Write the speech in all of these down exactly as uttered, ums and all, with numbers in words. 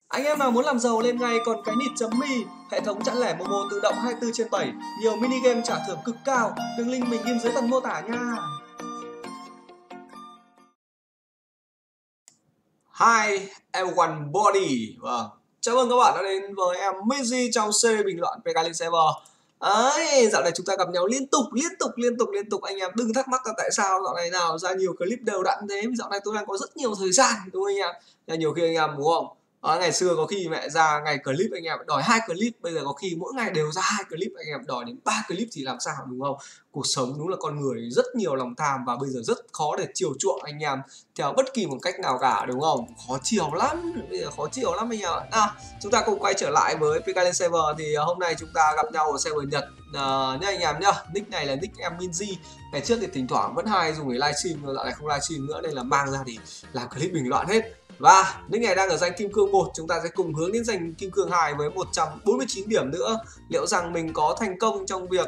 Anh em nào muốn làm giàu lên ngay còn cái nịt.me, hệ thống chẵn lẻ Momo tự động hai mươi tư trên bảy, nhiều mini game trả thưởng cực cao, đường link mình ghim dưới phần mô tả nha. Hi everyone body. Vâng, chào mừng các bạn đã đến với em Mizzy trong series bình luận pê ca Link Server. Ấy, dạo này chúng ta gặp nhau liên tục, liên tục, liên tục, liên tục. Anh em đừng thắc mắc là tại sao dạo này nào ra nhiều clip đều đặn thế. Dạo này tôi đang có rất nhiều thời gian, đúng không anh em? Nên nhiều khi anh em đúng không? À, ngày xưa có khi mẹ ra ngày clip anh em đòi hai clip, bây giờ có khi mỗi ngày đều ra hai clip anh em đòi đến ba clip thì làm sao, đúng không? Cuộc sống đúng là con người rất nhiều lòng tham và bây giờ rất khó để chiều chuộng anh em theo bất kỳ một cách nào cả, đúng không? Khó chiều lắm, bây giờ khó chiều lắm anh em ạ. À, chúng ta cùng quay trở lại với pê ca Link Server thì hôm nay chúng ta gặp nhau ở server Nhật à, nhá anh em nhá. Nick này là nick em Minzy. Ngày trước thì thỉnh thoảng vẫn hay dùng để livestream, nhưng dạo này không livestream nữa nên là mang ra thì làm clip bình luận hết. Và nick này đang ở danh kim cương một, chúng ta sẽ cùng hướng đến danh kim cương hai với một trăm bốn mươi chín điểm nữa. Liệu rằng mình có thành công trong việc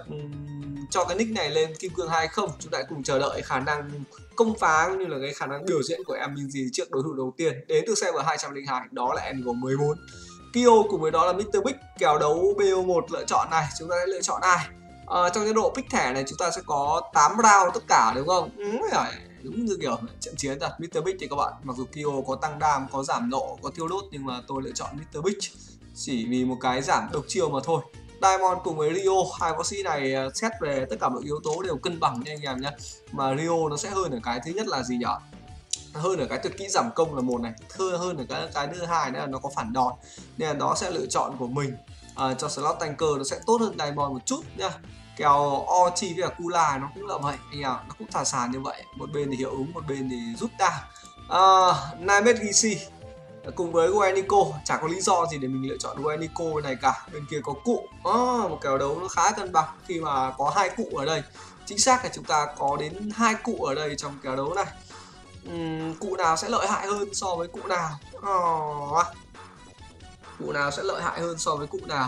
cho cái nick này lên kim cương hai không? Chúng ta hãy cùng chờ đợi khả năng công phá cũng như là cái khả năng biểu diễn của em Minzy trước đối thủ đầu tiên đến từ server hai trăm linh hai, đó là em mười bốn. Kyo cùng với đó là mít tơ Big. Kèo đấu bê o một lựa chọn này, chúng ta sẽ lựa chọn ai? À, trong cái độ pick thẻ này chúng ta sẽ có tám round tất cả, đúng không? Ừ, đúng như kiểu trận chiến thật. mít tơ Big thì các bạn, mặc dù Kyo có tăng đam, có giảm nộ, có thiêu đốt, nhưng mà tôi lựa chọn mít tơ Big chỉ vì một cái giảm độc chiêu mà thôi. Diamond cùng với Rio, hai võ sĩ này xét về tất cả mọi yếu tố đều cân bằng nha anh em nhé. Mà Rio nó sẽ hơn ở cái thứ nhất là gì nhỉ? Hơn ở cái tuyệt kỹ giảm công là một này, thưa hơn ở cái cái thứ hai nữa là nó có phản đòn, nên là đó sẽ lựa chọn của mình. À, cho slot tanker nó sẽ tốt hơn Diamond một chút nhá. Kèo Ochi với cả Kula nó cũng là vậy anh em, nó cũng thả sàn như vậy, một bên thì hiệu ứng, một bên thì rút ta. À, Naimet Gishi cùng với Guenico, chả có lý do gì để mình lựa chọn Guenico này cả. Bên kia có cụ, à, một kèo đấu nó khá cân bằng khi mà có hai cụ ở đây. Chính xác là chúng ta có đến hai cụ ở đây trong kèo đấu này. Uhm, cụ nào sẽ lợi hại hơn so với cụ nào? Oh, cụ nào sẽ lợi hại hơn so với cụ nào?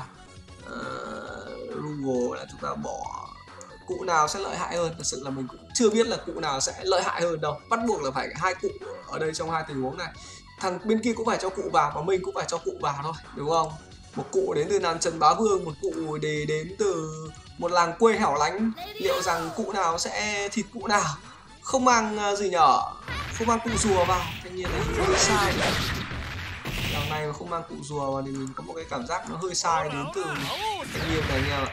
Uh, Google là chúng ta bỏ cụ nào sẽ lợi hại hơn. Thật sự là mình cũng chưa biết là cụ nào sẽ lợi hại hơn đâu. Bắt buộc là phải hai cụ ở đây trong hai tình huống này. Thằng bên kia cũng phải cho cụ vào và mình cũng phải cho cụ vào thôi, đúng không? Một cụ đến từ Nam Trần Bá Vương, một cụ để đến từ một làng quê hẻo lánh. Liệu rằng cụ nào sẽ thịt cụ nào? Không mang gì nhở? Không mang cụ rùa vào, thanh nhiên là hơi sai đấy. Đằng này mà không mang cụ rùa vào thì mình có một cái cảm giác nó hơi sai đến từ thanh nhiên này nha.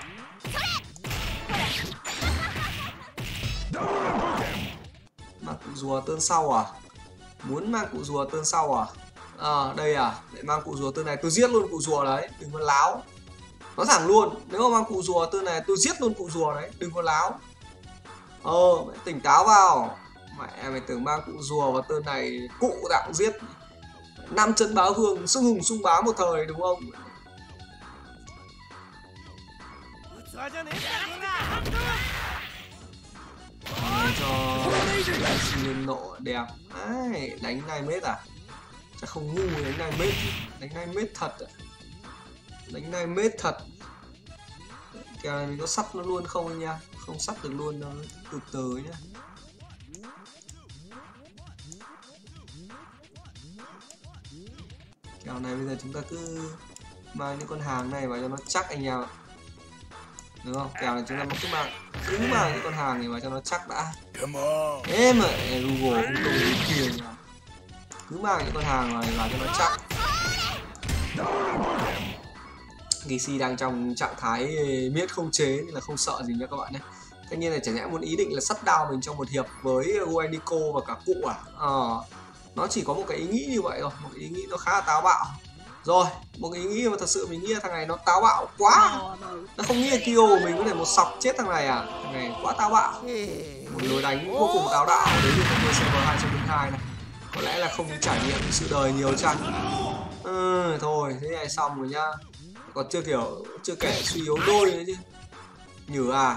Mang cụ rùa tương sau à? Muốn mang cụ rùa tương sau à? À đây à, để mang cụ rùa tương này, tôi giết luôn cụ rùa đấy, đừng có láo. Nói thẳng luôn, nếu mà mang cụ rùa tương này tôi giết luôn cụ rùa đấy, đừng có láo. Ờ, mày tỉnh táo vào. Mẹ mày tưởng mang cụ rùa vào tên này cụ tặng giết. Nam Chân Bá Vương xưng hùng xung bá một thời, đúng không? Để cho xin nộ đẹp. Đấy, đánh này mết à? Chắc không ngu đánh này mết. Đánh này mết thật à? Đánh này mết thật. Kèo này mình có sắp nó luôn không anh nha? Không sắp được luôn đâu, từ từ nhá. Kèo này bây giờ chúng ta cứ mang những con hàng này vào cho nó chắc anh em ạ. Đúng không? Kèo này chúng ta cứ mang cứ mang những con hàng này vào cho nó chắc đã. Ê mà Google không đồng ý tiền à. Cứ mang những con hàng này vào cho nó chắc. Gishi đang trong trạng thái miết không chế nên là không sợ gì nha các bạn nhé. Tất nhiên là chẳng nhẽ muốn ý định là sắt đao mình trong một hiệp với Guenico và cả cụ à? Ờ, nó chỉ có một cái ý nghĩ như vậy rồi, một ý nghĩ nó khá là táo bạo. Rồi, một cái ý nghĩ mà thật sự mình nghĩ là thằng này nó táo bạo quá. Nó không nghĩ là Kyo của mình có thể một sọc chết thằng này à? Thằng này quá táo bạo. Một lối đánh vô cùng táo bạo đến từ thằng server hai trăm linh hai này. Có lẽ là không trải nghiệm sự đời nhiều chăng? Ừ, thôi, thế này xong rồi nhá. Còn chưa kiểu, chưa kể suy yếu đôi nữa chứ. Nhử à?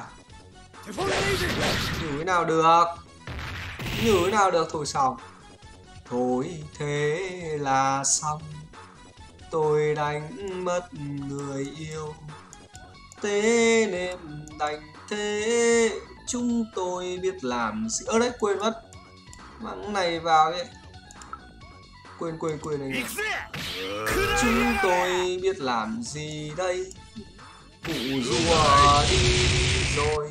Nhử cái nào được? Nhử cái nào được? Thôi xong. Thôi thế là xong. Tôi đánh mất người yêu, thế nên đành thế. Chúng tôi biết làm gì. Ơ đấy, quên mất. Mắng này vào ấy. Quên quên quên này nhỉ. chúng tôi biết làm gì đây. Cụ rùa đi rồi.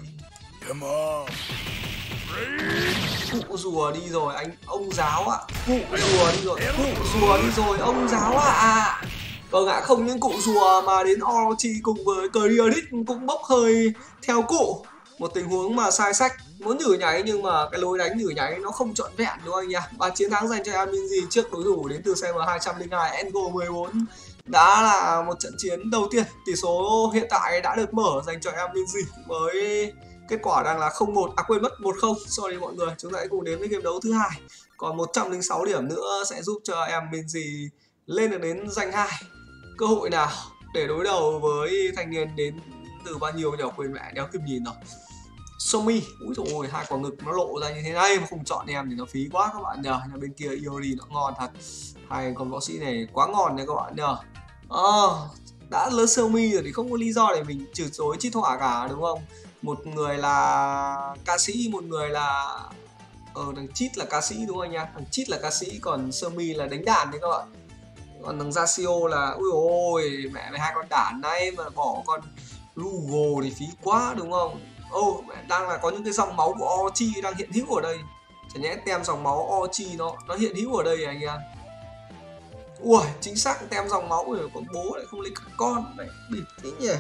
Cụ rùa đi rồi anh ông giáo ạ. Cụ rùa đi rồi. Cụ rùa đi rồi ông giáo ạ. À. Vâng ạ, không những cụ rùa mà đến Orochi cùng với Clearix cũng bốc hơi theo cụ. Một tình huống mà sai sách, muốn nhử nháy nhưng mà cái lối đánh nhử nháy nó không trọn vẹn đúng không anh nha. Và chiến thắng dành cho em Minzy trước đối thủ đến từ C M hai không hai Engo mười bốn đã là một trận chiến đầu tiên. Tỷ số hiện tại đã được mở dành cho em Minzy với kết quả đang là không một, à quên mất một không. Sorry mọi người, chúng ta hãy cùng đến với game đấu thứ hai. Còn một trăm lẻ sáu điểm nữa sẽ giúp cho em Minzy lên được đến danh hai. Cơ hội nào để đối đầu với thanh niên đến từ bao nhiêu nhỉ, quên mẹ đéo kịp nhìn rồi. Somi, úi dồi ôi, hai quả ngực nó lộ ra như thế này mà không chọn em thì nó phí quá các bạn nhờ. Nhà bên kia Iori nó ngon thật. Hai con võ sĩ này quá ngon nha các bạn nhờ. À, đã lớn Somi rồi thì không có lý do để mình trừ chối Chít Hỏa cả đúng không? Một người là ca sĩ, một người là ờ thằng Chít là ca sĩ đúng không anh nha? Thằng Chít là ca sĩ còn Somi là đánh đàn đấy các bạn. Còn thằng Jasio là ui ôi mẹ mày hai con đản này mà bỏ con Rugo thì phí quá đúng không? Ô oh, đang là có những cái dòng máu của Orochi đang hiện hữu ở đây. Chả nhẽ tem dòng máu Orochi nó nó hiện hữu ở đây anh em. Ui chính xác tem dòng máu rồi con bố lại không lấy các con mày bịp thế nhỉ.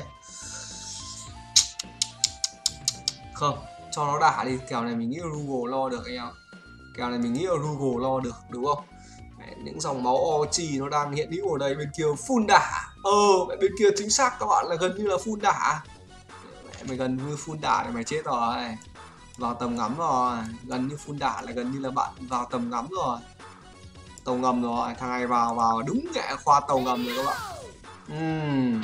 Không cho nó đả đi, kèo này mình nghĩ là Rugo lo được anh em. Kèo này mình nghĩ là Rugo lo được đúng không? Những dòng máu Orochi nó đang hiện hữu ở đây, bên kia full đả. Ờ bên kia chính xác các bạn là gần như là full đả. Mẹ mày gần như full đả thì mày chết rồi. Vào tầm ngắm rồi, gần như full đả là gần như là bạn vào tầm ngắm rồi. Tàu ngầm rồi, thằng này vào vào đúng nghệ khoa tàu ngầm rồi các bạn. Uhm.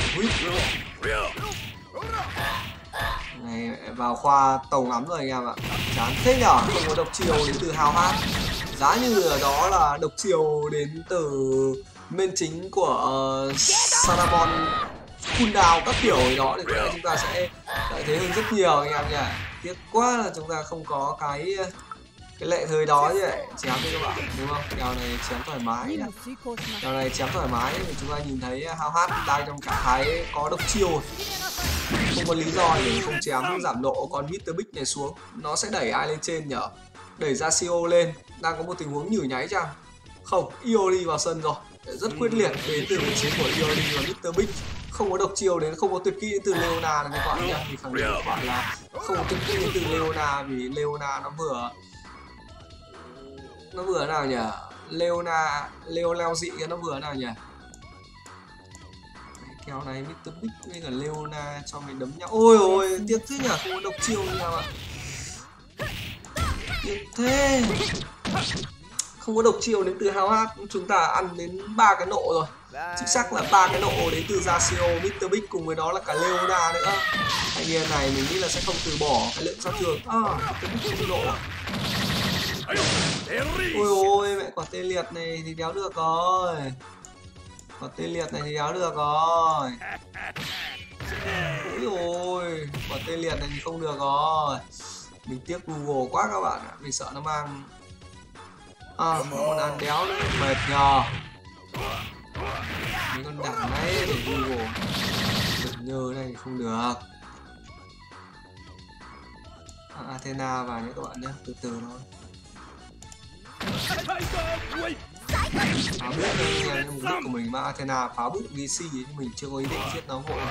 Này vào khoa tàu ngắm rồi anh em ạ. Chán thế nhở, không có độc chiều đến từ hào hát. Giá như ở đó là độc chiều đến từ main chính của uh, Saramon full down các kiểu gì đó thì chúng ta sẽ lợi thế hơn rất nhiều anh em nha. Tiếc quá là chúng ta không có cái cái lệ thời đó như vậy. Chém đi các bạn đúng không? Kèo này chém thoải mái nhá. Kèo này chém thoải mái thì chúng ta nhìn thấy hao hát đang trong trạng thái có độc chiều, không có lý do để không chém giảm độ. Còn mít tơ Big này xuống nó sẽ đẩy ai lên trên nhở? Đẩy Jasio lên. Đang có một tình huống nhử nháy chăng? Không, Iori vào sân rồi. Rất quyết liệt đến từ vị trí của Iori và mít tơ Big. Không có độc chiều đến, không có tuyệt kỹ đến từ Leona này các bạn nhá. Thì khẳng định các bạn là không có tuyệt kỹ đến từ Leona, vì Leona nó vừa nó vừa nào nhỉ? Leona, Leo leo dị nó vừa nào nhỉ? Kèo này mít tơ Big với cả Leona cho mình đấm nhau. Ôi ôi, tiếc thế nhỉ, không có độc chiều như nào ạ. Tiếc thế. Không có độc chiều đến từ hao hát, chúng ta ăn đến ba cái nộ rồi. Chính xác là ba cái nộ đến từ Jasio, mít tơ Big cùng với đó là cả Leona nữa. Anh em này mình nghĩ là sẽ không từ bỏ cái lượng sát thương. À, mít tơ Big không nộ. Ôi ôi, mẹ quả tê liệt này thì đéo được rồi. Quả tê liệt này thì đéo được rồi. Ôi ôi, quả tê liệt này thì không được rồi. Mình tiếc Google quá các bạn ạ. Mình sợ nó mang à, nó còn ăn đéo nữa, mệt nhờ. Mấy con đảng đấy để Google đừng nhớ này thì không được. À, Athena vào nhé các bạn nhé, từ từ thôi. Phá bút đây, mục đích của mình mà Athena phá bút vê xê nhưng mình chưa có ý định giết nó vội.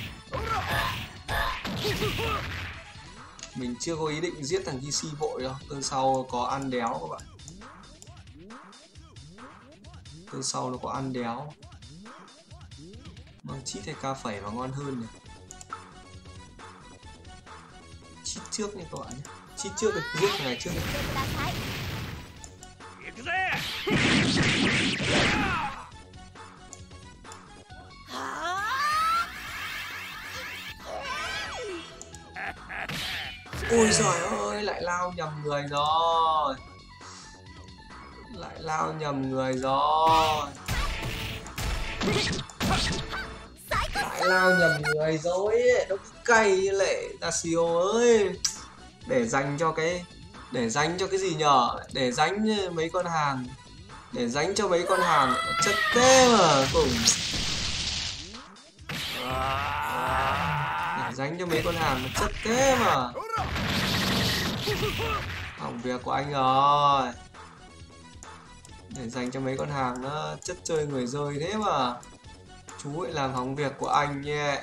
Mình chưa có ý định giết thằng vê xê vội đâu. Từ sau có ăn đéo các bạn. Từ sau nó có ăn đéo. Mang chít hay ca phẩy mà ngon hơn nhỉ. Chít trước nha các bạn nhé. Chít trước được, giết thằng này trước đi. Ôi giời ơi, lại lao nhầm người rồi. Lại lao nhầm người rồi. Lại lao nhầm người rồi. Nó cứ cay như lệ Dasio ơi. Để dành cho cái Để dành cho cái gì nhờ? Để dành mấy con hàng để dành cho mấy con hàng chất thế mà cùng để dành cho mấy con hàng chất thế mà. Hỏng việc của anh rồi. Để dành cho mấy con hàng nó chất chơi người rơi thế mà. Chú ấy làm hỏng việc của anh nhé.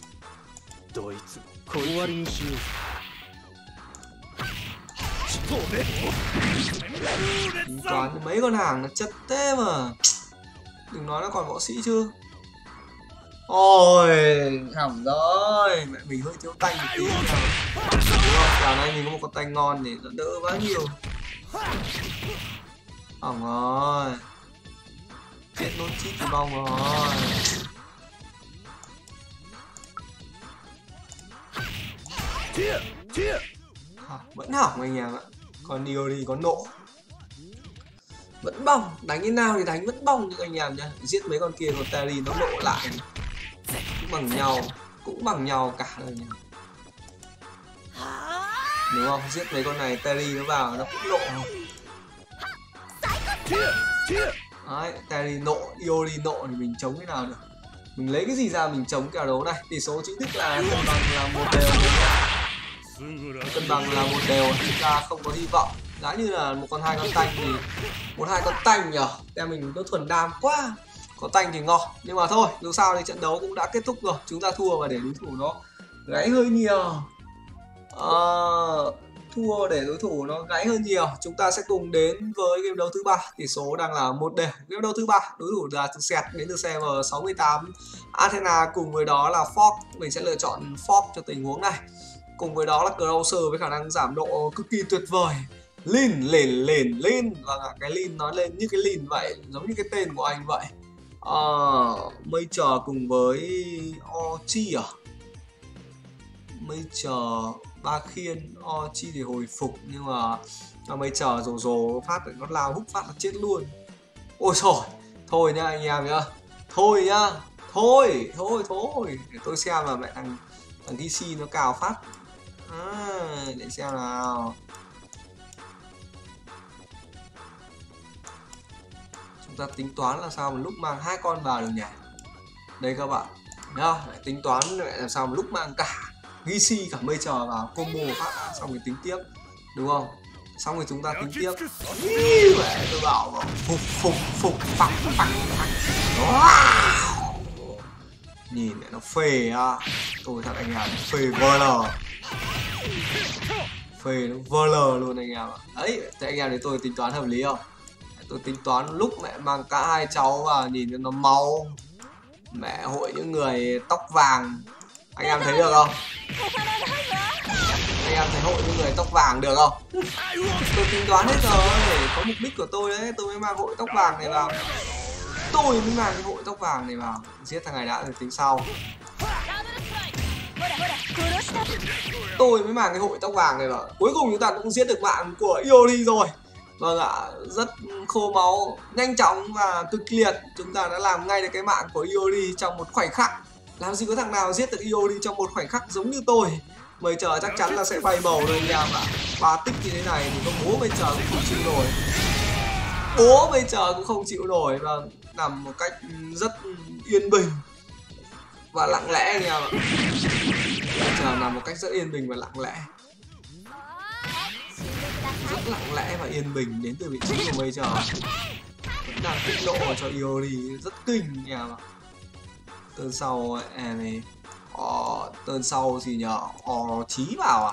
Tính toán mấy con hàng nó chất thế mà. Đừng nói nó còn võ sĩ chứ. Ôi, hỏng rồi. Mẹ mình hơi thiếu tanh một tí nào. Cả nay mình có một con tanh ngon để đỡ quá nhiều. Hỏng rồi. Chết nốt chít thì bong rồi. À, vẫn hỏng anh em ạ. Còn điều thì có nộ. Vẫn bong. Đánh như nào thì đánh vẫn bong những anh em nhá. Giết mấy con kia con Terry nó nộ lại. Cũng bằng nhau. Cũng bằng nhau cả rồi nhá. Đúng không? Giết mấy con này Terry nó vào nó cũng nộ. Đấy, Terry nộ, Iori nộ thì mình chống thế nào được. Mình lấy cái gì ra mình chống kèo đấu này. Tỷ số chính thức là cân bằng là một đều. Cân bằng là một đều, chúng ta không có hy vọng. Giá như là một con hai con tanh thì một hai con tanh nhở. Tem mình nó thuần đam quá. Có tanh thì ngon. Nhưng mà thôi, dù sao thì trận đấu cũng đã kết thúc rồi. Chúng ta thua và để đối thủ nó gãy hơi nhiều. Ờ... Thua để đối thủ nó gãy hơn nhiều. Chúng ta sẽ cùng đến với game đấu thứ ba. Tỷ số đang là một đều. Game đấu thứ ba, đối thủ là Sẹt đến từ server sáu mươi tám Athena, cùng với đó là Fox. Mình sẽ lựa chọn Fox cho tình huống này. Cùng với đó là Crowser với khả năng giảm độ cực kỳ tuyệt vời. Lin, lền, lền, lin. Và cái Lin nói lên như cái Lin vậy, giống như cái tên của anh vậy. Ờ, mây chờ cùng với Ochi à? Mây chờ ba khiên, Ochi thì hồi phục, nhưng mà mây chờ rồ rồ phát nó lao hút phát là chết luôn. Ôi trời, thôi nhá anh em nhá. Thôi nhá. Thôi, thôi, thôi. Để tôi xem là mẹ thằng thằng đê xê nó cào phát. À, để xem nào. Chúng ta tính toán là sao một lúc mang hai con vào được nhỉ? Đây các bạn nhá, lại tính toán lại làm sao một lúc mang cả đê xê cả mây chờ vào combo phát xong rồi tính tiếp, đúng không? Xong rồi chúng ta tính tiếp. Ý, mẹ tôi bảo phục phục phục phẳng phẳng phẳng. Wow. Nhìn nó phê à. Tôi thật anh em phê vờ lờ. Phê nó vờ lờ luôn anh em ạ. Đấy, thế anh em thì tôi tính toán hợp lý không? Tôi tính toán lúc mẹ mang cả hai cháu vào nhìn cho nó máu. Mẹ hội những người tóc vàng. Anh em thấy được không? Anh em thấy hội những người tóc vàng được không? Tôi tính toán hết rồi. Có mục đích của tôi đấy. Tôi mới mang hội tóc vàng này vào. Tôi mới mang cái hội tóc vàng này vào. Giết thằng này đã rồi tính sau. Tôi mới mang cái hội tóc vàng này vào. Cuối cùng chúng ta cũng giết được mạng của Iori rồi. Vâng ạ, rất khô máu, nhanh chóng và cực liệt. Chúng ta đã làm ngay được cái mạng của Iori trong một khoảnh khắc. Làm gì có thằng nào giết được Iori trong một khoảnh khắc giống như tôi. Mây chờ chắc chắn là sẽ bay bầu rồi anh em ạ. Ba tích như thế này thì có bố Mây chờ cũng không chịu nổi. Bố Mây chờ cũng không chịu nổi. Và nằm một cách rất yên bình và lặng lẽ anh em ạ. Mây chờ nằm một cách rất yên bình và lặng lẽ. Rất lặng lẽ và yên bình đến từ vị trí của Mây chờ. Vẫn đang kích nộ cho Iori rất kinh nha. Tên sau em ấy ờ, tên sau gì nhờ ờ, Chí vào à.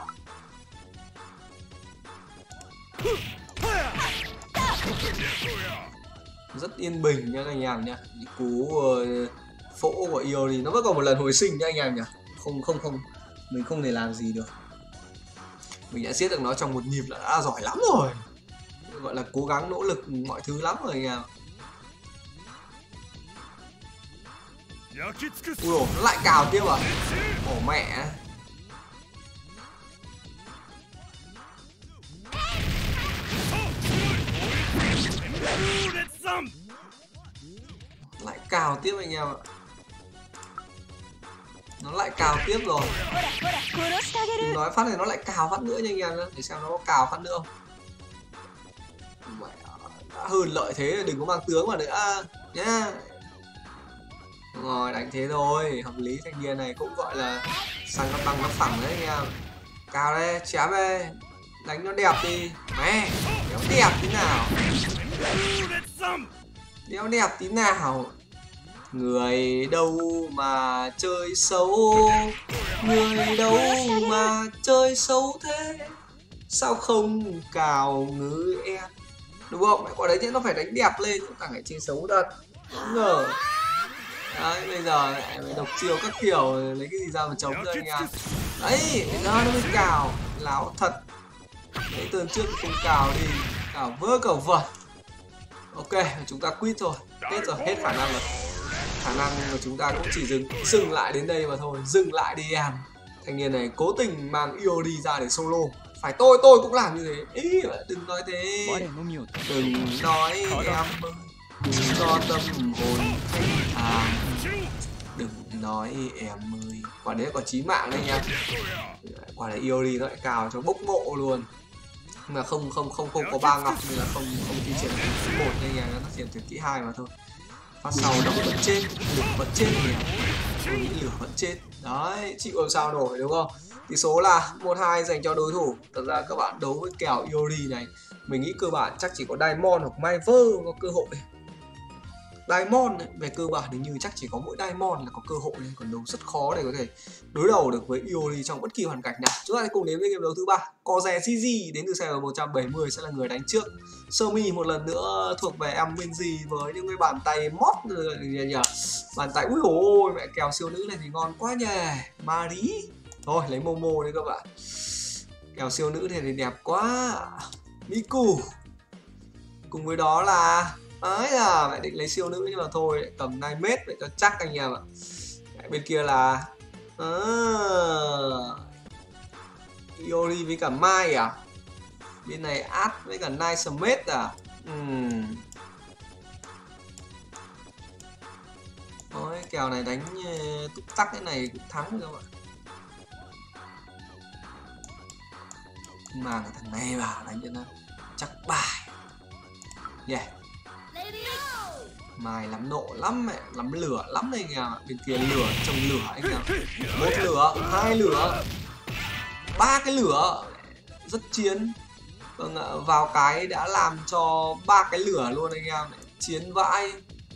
Rất yên bình nha anh em nhá. Cú uh, phỗ của Iori nó vẫn còn một lần hồi sinh nha anh em nhỉ. Không không không, mình không thể làm gì được. Mình đã giết được nó trong một nhịp là đã giỏi lắm rồi. Gọi là cố gắng nỗ lực mọi thứ lắm rồi anh em. Ui dồi, nó lại cào tiếp à. Ổ mẹ. Lại cào tiếp anh em ạ. Nó lại cào tiếp rồi. Đừng nói phát này nó lại cào phát nữa nha anh em nhé. Để xem nó có cào phát nữa không. Mẹ đã hơn lợi thế, đừng có mang tướng vào nữa nhá. Đúng rồi, đánh thế thôi, hợp lý. Thanh niên này cũng gọi là sang các băng nó phẳng đấy anh em. Cao đây, chém đây, đánh nó đẹp đi. Mẹ, đéo đẹp tí nào, đéo đẹp tí nào. Người đâu mà chơi xấu, người đâu mà chơi xấu thế, sao không cào ngứ em, đúng không? Quả đấy thì nó phải đánh đẹp lên, thằng này chơi xấu thật, không ngờ. Đấy, bây giờ lại độc chiêu các kiểu, lấy cái gì ra mà chống rồi anh em. Đấy, nó nó mới cào, láo thật. Đấy, tuần trước không cào đi, cào vỡ cầu vật. Ok, chúng ta quit rồi, hết rồi, hết khả năng rồi. Khả năng của chúng ta cũng chỉ dừng dừng lại đến đây mà thôi, dừng lại đi em. Thanh niên này cố tình mang i o đi ra để solo. Phải tôi, tôi cũng làm như thế. Ý, đừng nói thế. Đừng nói em, đừng cho tâm hồn thanh thản. Đừng nói em ơi. Quả đấy có chí mạng đấy nha. Quả đấy i o đi nó lại cào cho bốc mộ luôn. Nhưng mà không không không không có ba ngọc nên là không không thi triển kỹ một đây nha, nó triển kỹ hai mà thôi. Phát sau độc vẫn chết, lửa vẫn chết nhỉ. Tôi nghĩ lửa vẫn chết. Đấy, chịu làm sao nổi đúng không? Tỷ số là một hai dành cho đối thủ. Thật ra các bạn đấu với kèo i o đi này, mình nghĩ cơ bản chắc chỉ có Diamond hoặc Myver có cơ hội. Diamond ấy, về cơ bản thì như chắc chỉ có mỗi Diamond là có cơ hội, còn đấu rất khó để có thể đối đầu được với i o đi trong bất kỳ hoàn cảnh nào. Chúng ta hãy cùng đến với game đấu thứ ba. Koze xê giê đến từ server một trăm bảy mươi sẽ là người đánh trước. Somi một lần nữa thuộc về em Minzy với những cái bàn tay mót nhỉ, bàn tay ui ôi mẹ, kèo siêu nữ này thì ngon quá nhỉ. Marie thôi lấy Momo đi các bạn, kèo siêu nữ này thì đẹp quá. Miku cùng với đó là ấy là mẹ định lấy siêu nữ nhưng mà thôi lại cầm nine mét để cho chắc anh em ạ. Mẹ, bên kia là à, Iori với cả Mai à, bên này Ad với cả Nine Smith à. uhm. Thôi kèo này đánh túc tắc cái này cũng thắng rồi các bạn. Mang thằng này vào đánh cho nó chắc bài. Yeah. Mai lắm nộ lắm mẹ, lắm lửa lắm đây anh em ạ. Bên kia lửa trồng lửa anh em. Một lửa, hai lửa, ba cái lửa, rất chiến. Vâng ạ, vào cái đã làm cho ba cái lửa luôn anh em, chiến vãi.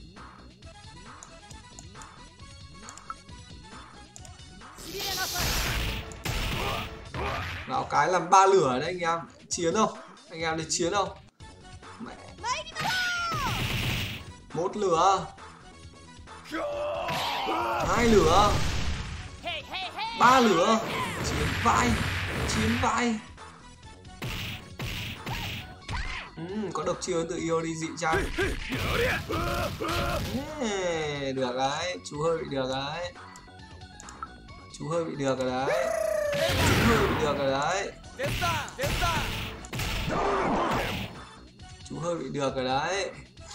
Vào cái làm ba lửa đấy anh em, chiến không? Anh em thấy chiến không? Mẹ. Một lửa, hai lửa, ba lửa, chiến vãi, chiến vãi. Ừ, có độc chiêu từ i o đi dị chăng? Yeah, được đấy, chú hơi bị được đấy, chú hơi bị được rồi đấy, chú hơi bị được rồi đấy, chú hơi bị được rồi đấy.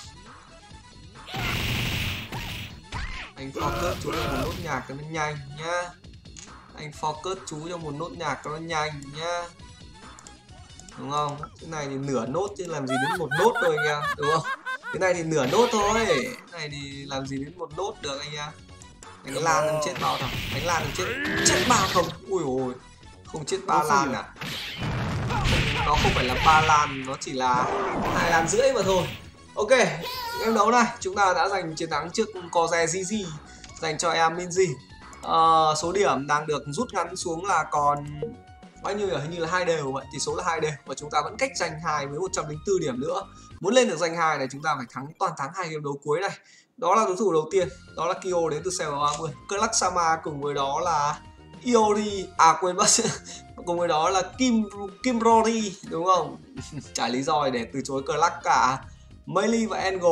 Anh focus chú cho một nốt nhạc cho nó nhanh nhá. Anh focus chú cho một nốt nhạc cho nó nhanh nhá. Đúng không? Cái này thì nửa nốt chứ làm gì đến một nốt thôi anh em, đúng không? Cái này thì nửa nốt thôi. Cái này thì làm gì đến một nốt được anh em. Đánh lan làm chết bao thằng. Đánh lan làm chết chết ba không. Ui ôi. Không chết ba lan à. Nó không phải là ba lan, nó chỉ là hai lan rưỡi mà thôi. Ok, game đấu này chúng ta đã giành chiến thắng trước Koze xê giê dành cho em Minzy. Uh, số điểm đang được rút ngắn xuống là còn bao nhiêu nhỉ? Hình như là hai đều vậy, tỷ số là hai đều và chúng ta vẫn cách giành hai với một trăm lẻ bốn điểm nữa. Muốn lên được giành hai này chúng ta phải thắng toàn thắng hai game đấu cuối này. Đó là đối thủ đầu tiên, đó là Kyo đến từ server ba mươi. Clark Sama cùng với đó là Iori, à quên mất, cùng với đó là Kim Kim Rory đúng không? Chả lý do để từ chối Clark cả. Melee và Angle.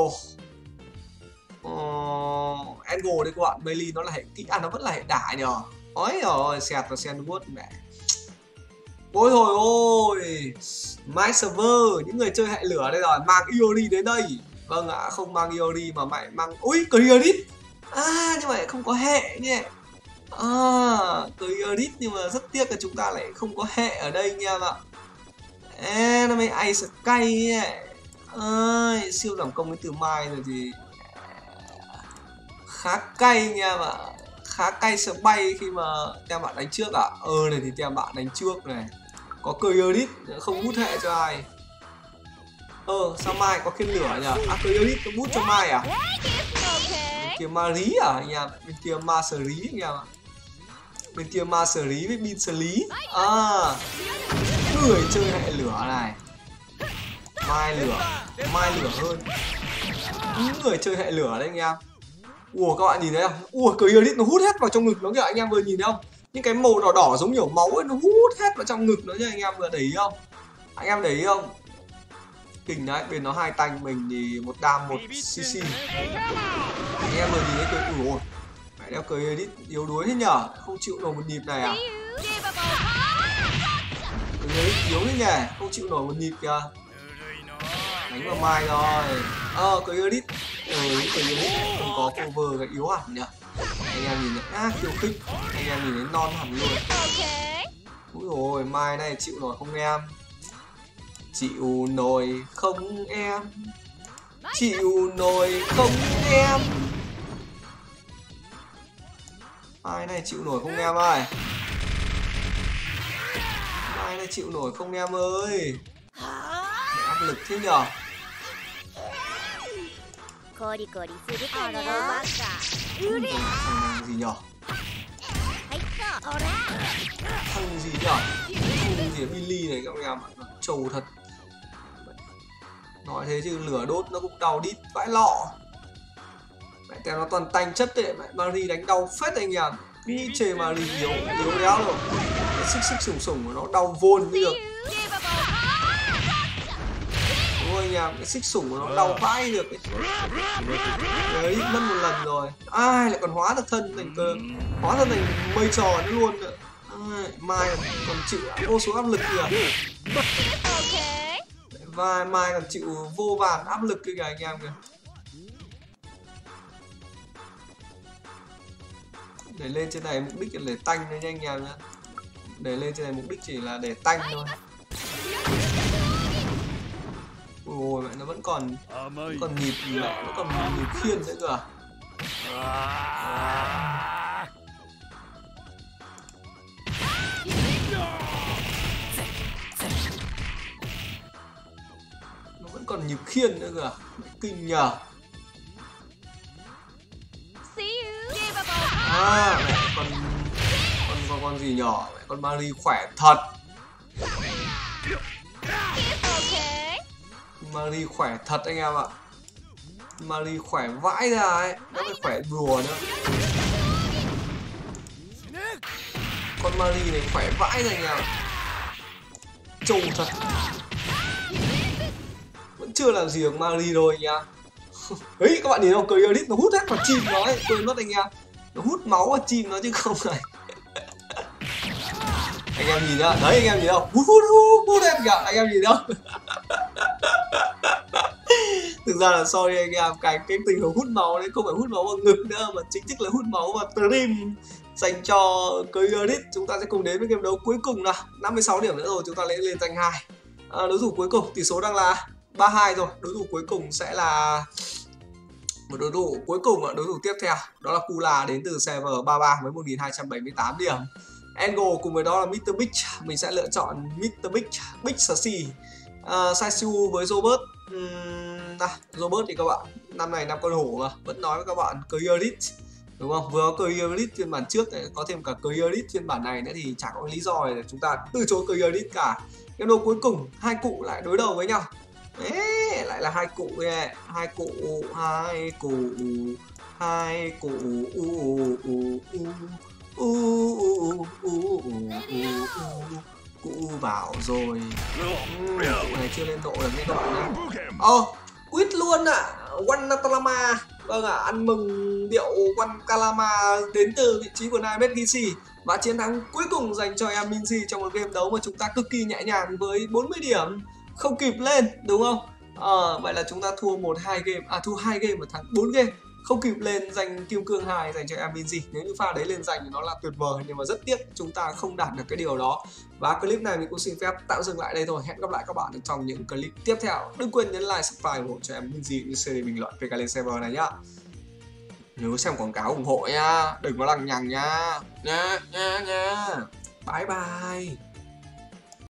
Uh, Angle đây các bạn, Melee nó là hệ kỹ, à nó vẫn là hệ đả nhờ. Ôi rồi, Sẹt và Sandwood mẹ. Ôi hồi ôi, My server, những người chơi hệ lửa đây rồi, mang Iori đến đây. Vâng ạ, không mang Iori mà mày mang, ui, Clearit. À, nhưng mà lại không có hệ nhỉ. À, Clearit nhưng mà rất tiếc là chúng ta lại không có hệ ở đây nha em ạ. À, nó mới Ice Sky nhỉ. Ơi, siêu giảm công đến từ Mai rồi thì khá cay nha bạn. Khá cay sợ bay khi mà tem bạn đánh trước à? Ờ này thì tem bạn đánh trước này. Có cười edit không hút hệ cho ai. Ờ sao Mai có khiên lửa nhỉ? À cười edit có bút cho Mai à? Bên kia ma rí à anh em? Bên kia ma sờ rí anh em ạ. Bên kia ma sờ rí với bin sờ lý. À người chơi hệ lửa này. Mai lửa, Mai lửa hơn. Những người chơi hệ lửa đấy anh em. Ủa các bạn nhìn thấy không? Ủa cười edit nó hút hết vào trong ngực nó kìa anh em vừa nhìn thấy không? Những cái màu đỏ đỏ giống kiểu máu ấy nó hút hết vào trong ngực nó nha anh em vừa để ý không? Anh em để ý không? Kinh đấy, bên nó hai tanh mình thì một đam một cc. Anh em vừa nhìn thấy cười ủa. Mẹ đeo cười edit yếu đuối thế nhở? Không chịu nổi một nhịp này à? Cười edit yếu thế nhỉ? Không chịu nổi một nhịp kìa. Đánh vào Mai rồi. Ờ cười edit. Ừ cười edit không có cover cái yếu hẳn nhỉ? Anh em nhìn thấy á khiêu khích. Anh em nhìn thấy non hẳn luôn. Úi dồi Mai này chịu nổi không em? Chịu nổi không em? Chịu nổi không em? Mai này chịu nổi không em ơi? Mai này chịu nổi không em ơi? Mẹ áp lực thế nhở? Thằng gì nhở? Thằng gì nhở? Thằng gì Billy này các em ạ, trầu thật. Nói thế chứ lửa đốt nó cũng đau đít vãi lọ. Mẹ theo nó toàn tanh chất đấy, mẹ Marie đánh đau phết anh em. Cứ nghĩ chê Marie yếu, yếu đéo rồi. Cái xích xích sủng sủng của nó đau vôn mới được. Đúng rồi anh em, cái xích sủng của nó đau vãi được. Đấy, mất một lần rồi. Ai lại còn hóa được thân thành cơ, hóa thân thành mây trò nữa luôn nữa. Ai, Mai còn chịu vô số áp lực kìa. Và Mai còn chịu vô vàn áp lực kìa anh em kìa. Để lên trên này mục đích là để tanh thôi nha anh em nhé. Để lên trên này mục đích chỉ là để tanh thôi. Ôi mẹ nó vẫn còn vẫn còn nhịp mẹ nó còn nhịp khiên nữa cơ. Nó vẫn còn nhịp khiên nữa cơ. Kinh nhờ. À mẹ con con con con gì nhỏ mẹ con Marie khỏe thật. Marie khỏe thật anh em ạ. Marie khỏe vãi ra ấy, nó phải khỏe đùa nữa. Con Marie này khỏe vãi ra anh em ạ. Trâu thật. Vẫn chưa làm gì được Marie rồi anh em. Ấy các bạn nhìn không, cười edit nó hút hết vào chim nó ấy, quên mất anh em. Nó hút máu vào chim nó chứ không này. Anh em nhìn ra, đấy anh em nhìn không? Hút hút hút hút em kìa, anh em nhìn không? Thực ra là sorry anh em, cái cái tình huống hút máu đấy không phải hút máu vào ngực nữa mà chính thức là hút máu vào stream dành cho cười edit. Chúng ta sẽ cùng đến với game đấu cuối cùng nào. năm mươi sáu điểm nữa rồi chúng ta lên lên danh hai. À, đối thủ cuối cùng tỷ số đang là ba hai rồi. Đối thủ cuối cùng sẽ là một đối thủ cuối cùng, đối thủ tiếp theo đó là Kula đến từ server ba ba với một nghìn hai trăm bảy mươi tám điểm. Angle cùng với đó là mít tơ Big. Mình sẽ lựa chọn mít tơ Big, Big Sashi. Uh, Saisu với Robert. uhm, à, Robert thì các bạn năm này năm con hổ mà vẫn nói với các bạn cười edit đúng không? Vừa có cười edit phiên bản trước này, có thêm cả cười edit phiên bản này nữa thì chẳng có lý do để chúng ta từ chối cười edit cả. Cái đồ cuối cùng hai cụ lại đối đầu với nhau. Ê, lại là hai cụ kìa, hai cụ, hai cụ, hai cụ, u u u u u u u cụ bảo rồi. Cụ này chưa lên độ được nha các bạn nhé. Ồ, quýt luôn ạ, à. Wanatalama. Vâng ạ, à, ăn mừng điệu Wanatalama đến từ vị trí của Naimet Gishi. Và chiến thắng cuối cùng dành cho em Minzy trong một game đấu mà chúng ta cực kỳ nhẹ nhàng với bốn mươi điểm. Không kịp lên đúng không? À, vậy là chúng ta thua một hai game, à thua hai game và thắng bốn game. không kịp lên danh kim cương hai dành cho em Minzy. Nếu như pha đấy lên danh thì nó là tuyệt vời, nhưng mà rất tiếc chúng ta không đạt được cái điều đó. Và clip này mình cũng xin phép tạm dừng lại đây thôi. Hẹn gặp lại các bạn trong những clip tiếp theo. Đừng quên nhấn like, subscribe ủng hộ cho em Minzy như series bình luận pê ca Lên Server này nhá. Nhớ xem quảng cáo ủng hộ nha, đừng có lằng nhằng nha. Nha nha nha. Bye bye.